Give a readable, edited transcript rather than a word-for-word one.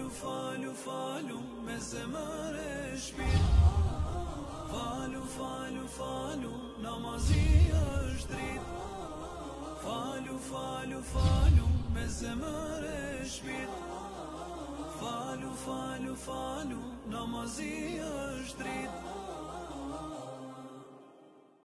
falu, falu, me zemër e shpirt. Falu, falu, falu, namazi është drit. Falu, falu, falu, me zemër e shpirt. Falu, falu, falu, namazi është drit.